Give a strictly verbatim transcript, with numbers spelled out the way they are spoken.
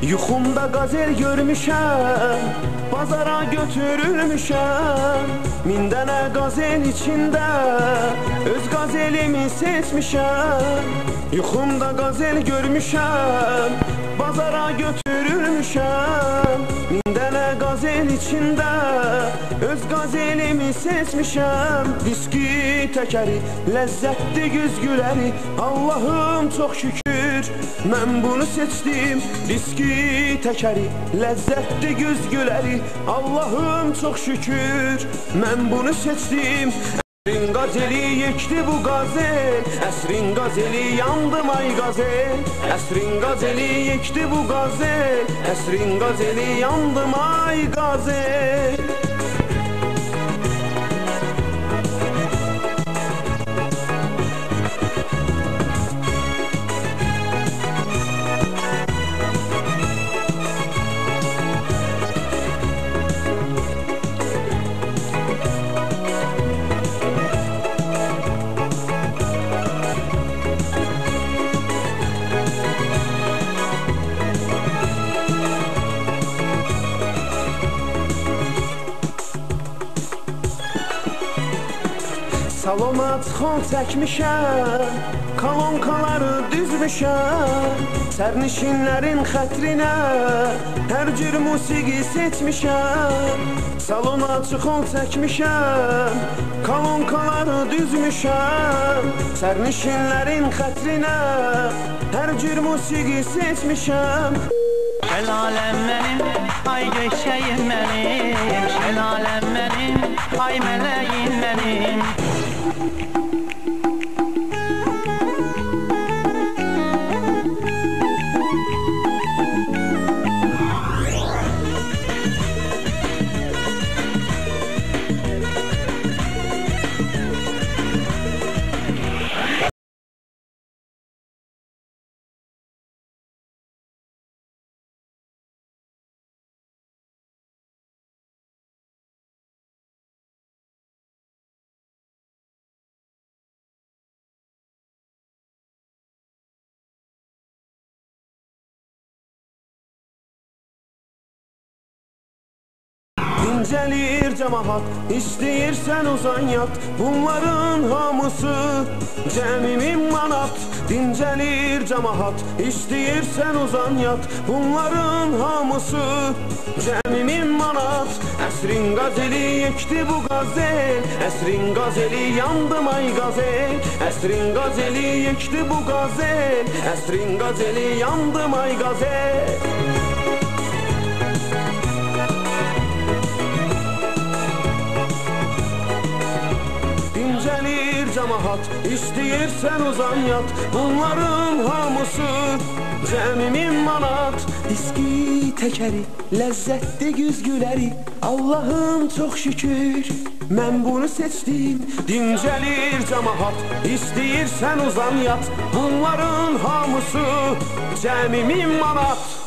Yuxumda qazel görmüşəm, bazara götürülmüşəm. Min dənə qazel içində öz qazelimi seçmişəm. Yuxumda qazel görmüşəm, bazara götürülmüşəm. Min dənə qazel içində öz qazelimi seçmişəm. Viski təkəri, ləzzətli güzgüləri, Allahım çox şükür mən bunu seçdim. Viski təkəri, ləzzətli güzgüləri, Allahım çox şükür mən bunu seçdim. Əsrin qazeli yekdi bu qazel, əsrin qazeli yandım ay qazel. Əsrin qazeli yekdi bu qazel, əsrin qazeli yandım ay qazel. Salona çıxon çəkmişəm, kolonkaları düzmüşəm. Sərnişinlərin xətrinə hər cür musiqi seçmişəm. Salona çıxon çəkmişəm, kolonkaları düzmüşəm. Sərnişinlərin xətrinə hər cür musiqi seçmişəm. Şəlaləm mənim, ay göçəyim mənim. Şəlaləm mənim, ay mələyim mənim. Dincəlir cəmahat, istəyirsən uzan yat. Bunların hamısı cəmi min manat. Dincəlir cəmahat, istəyirsən uzan yat. Bunların hamısı cəmi min manat. Əsrin qazeli yekdi bu qazel, əsrin qazeli yandım ay qazel. Əsrin qazeli yekdi bu qazel, əsrin qazeli yandım ay qazel. Dincəlir cəmahat, istəyirsən uzan yat. Bunların hamısı cəmi min manat. Viski təkəri, ləzzətli güzgüləri, Allahım çox şükür mən bunu seçdim. Dincəlir cəmahat, istəyirsən uzan yat. Bunların hamısı cəmi min manat.